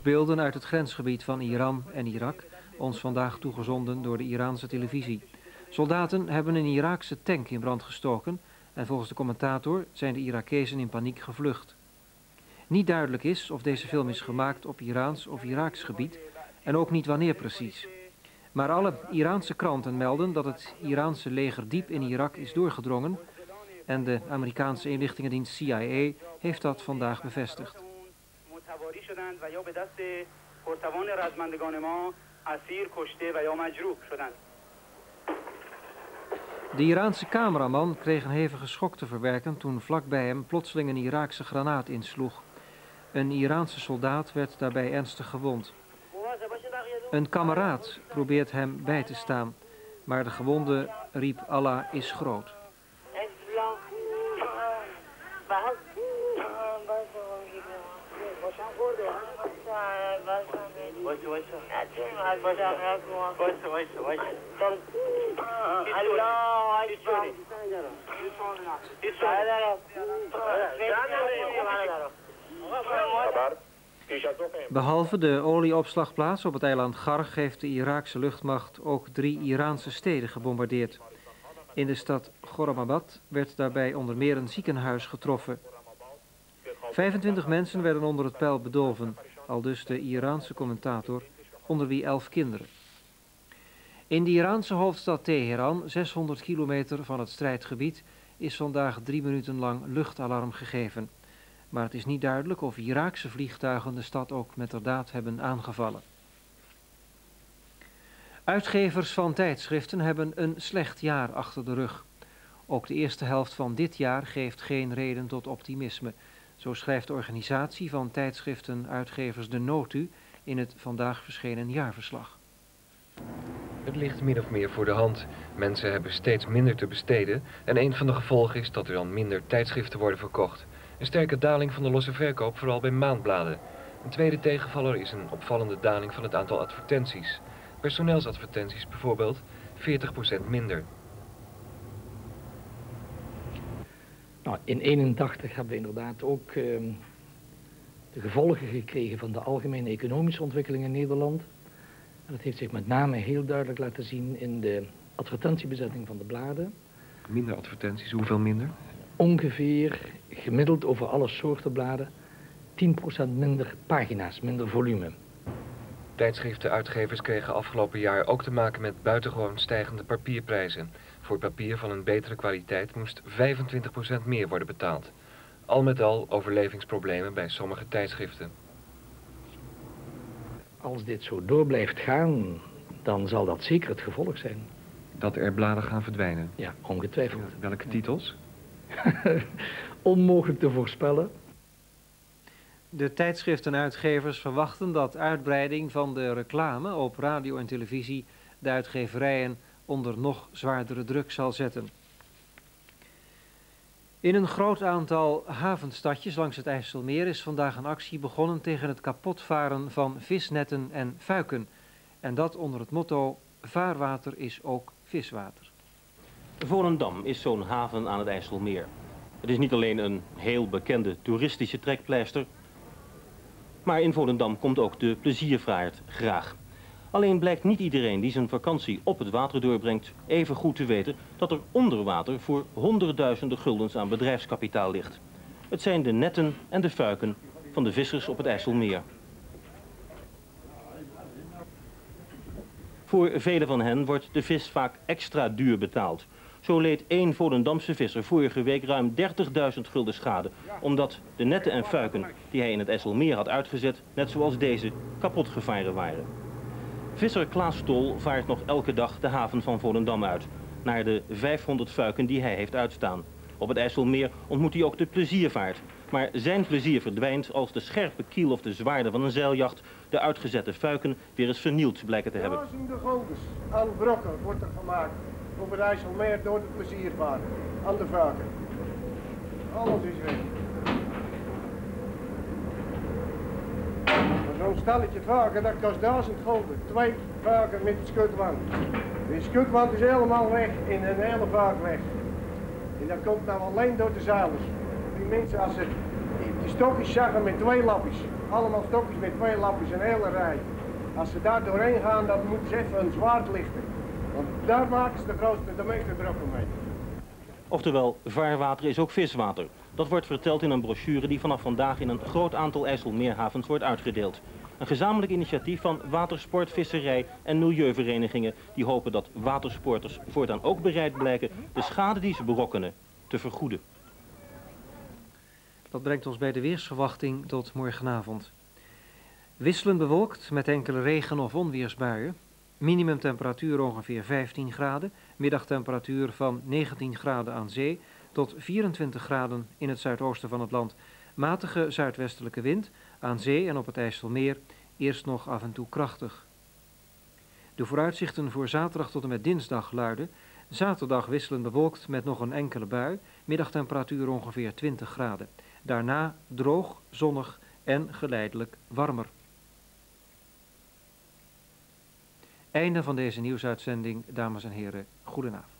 beelden uit het grensgebied van Iran en Irak, ons vandaag toegezonden door de Iraanse televisie. Soldaten hebben een Iraakse tank in brand gestoken en volgens de commentator zijn de Irakezen in paniek gevlucht. Niet duidelijk is of deze film is gemaakt op Iraans of Iraaks gebied en ook niet wanneer precies. Maar alle Iraanse kranten melden dat het Iraanse leger diep in Irak is doorgedrongen en de Amerikaanse inlichtingendienst CIA heeft dat vandaag bevestigd. De Iraanse cameraman kreeg een hevige schok te verwerken toen vlakbij hem plotseling een Iraakse granaat insloeg. Een Iraanse soldaat werd daarbij ernstig gewond. Een kameraad probeert hem bij te staan, maar de gewonde riep Allah is groot. Behalve de olieopslagplaats op het eiland Garg heeft de Iraakse luchtmacht ook 3 Iraanse steden gebombardeerd. In de stad Khorramabad werd daarbij onder meer een ziekenhuis getroffen. 25 mensen werden onder het pijl bedolven, aldus de Iraanse commentator, onder wie 11 kinderen. In de Iraanse hoofdstad Teheran, 600 kilometer van het strijdgebied, is vandaag 3 minuten lang luchtalarm gegeven. Maar het is niet duidelijk of Iraakse vliegtuigen de stad ook metterdaad hebben aangevallen. Uitgevers van tijdschriften hebben een slecht jaar achter de rug. Ook de eerste helft van dit jaar geeft geen reden tot optimisme. Zo schrijft de organisatie van tijdschriftenuitgevers De Notu in het vandaag verschenen jaarverslag. Het ligt min of meer voor de hand. Mensen hebben steeds minder te besteden en een van de gevolgen is dat er dan minder tijdschriften worden verkocht. Een sterke daling van de losse verkoop, vooral bij maandbladen. Een tweede tegenvaller is een opvallende daling van het aantal advertenties. Personeelsadvertenties bijvoorbeeld 40% minder. Nou, in 1981 hebben we inderdaad ook de gevolgen gekregen van de algemene economische ontwikkeling in Nederland. En dat heeft zich met name heel duidelijk laten zien in de advertentiebezetting van de bladen. Minder advertenties, hoeveel minder? Ongeveer gemiddeld over alle soorten bladen 10% minder pagina's, minder volume. Tijdschriftenuitgevers kregen afgelopen jaar ook te maken met buitengewoon stijgende papierprijzen. Voor papier van een betere kwaliteit moest 25% meer worden betaald. Al met al overlevingsproblemen bij sommige tijdschriften. Als dit zo door blijft gaan, dan zal dat zeker het gevolg zijn. Dat er bladen gaan verdwijnen? Ja, ongetwijfeld. Welke titels? Onmogelijk te voorspellen. De tijdschriftenuitgevers verwachten dat uitbreiding van de reclame op radio en televisie de uitgeverijen onder nog zwaardere druk zal zetten. In een groot aantal havenstadjes langs het IJsselmeer is vandaag een actie begonnen tegen het kapotvaren van visnetten en fuiken. En dat onder het motto: vaarwater is ook viswater. Volendam is zo'n haven aan het IJsselmeer. Het is niet alleen een heel bekende toeristische trekpleister, maar in Volendam komt ook de pleziervaart graag. Alleen blijkt niet iedereen die zijn vakantie op het water doorbrengt even goed te weten dat er onder water voor honderdduizenden guldens aan bedrijfskapitaal ligt. Het zijn de netten en de fuiken van de vissers op het IJsselmeer. Voor velen van hen wordt de vis vaak extra duur betaald. Zo leed één Volendamse visser vorige week ruim 30.000 gulden schade, omdat de netten en fuiken die hij in het IJsselmeer had uitgezet, net zoals deze, kapot gevaren waren. Visser Klaas Stol vaart nog elke dag de haven van Volendam uit, naar de 500 fuiken die hij heeft uitstaan. Op het IJsselmeer ontmoet hij ook de pleziervaart, maar zijn plezier verdwijnt als de scherpe kiel of de zwaarde van een zeiljacht de uitgezette fuiken weer eens vernield blijken te hebben. Duizenden guldens aan brokken wordt er gemaakt op het IJsselmeer door de pleziervaart, aan de fuiken. Alles is weg. Zo'n stelletje fuiken, dat kost 1000 gulden. 2 fuiken met de schutwand. Die schutwand is helemaal weg, in een hele fuik weg. En dat komt nou alleen door de zeilers. Die mensen, als ze Die stokjes zagen met 2 lapjes. Allemaal stokjes met 2 lapjes, een hele rij. Als ze daar doorheen gaan, dan moeten ze even een zwaard lichten. Want daar maken ze de meeste brokken mee. Oftewel, vaarwater is ook viswater. Dat wordt verteld in een brochure die vanaf vandaag in een groot aantal IJsselmeerhavens wordt uitgedeeld. Een gezamenlijk initiatief van watersport, visserij en milieuverenigingen die hopen dat watersporters voortaan ook bereid blijken de schade die ze berokkenen te vergoeden. Dat brengt ons bij de weersverwachting tot morgenavond. Wisselend bewolkt met enkele regen- of onweersbuien. Minimumtemperatuur ongeveer 15 graden. Middagtemperatuur van 19 graden aan zee tot 24 graden in het zuidoosten van het land. Matige zuidwestelijke wind, aan zee en op het IJsselmeer, eerst nog af en toe krachtig. De vooruitzichten voor zaterdag tot en met dinsdag luiden: zaterdag wisselend bewolkt met nog een enkele bui, middagtemperatuur ongeveer 20 graden. Daarna droog, zonnig en geleidelijk warmer. Einde van deze nieuwsuitzending, dames en heren. Goedenavond.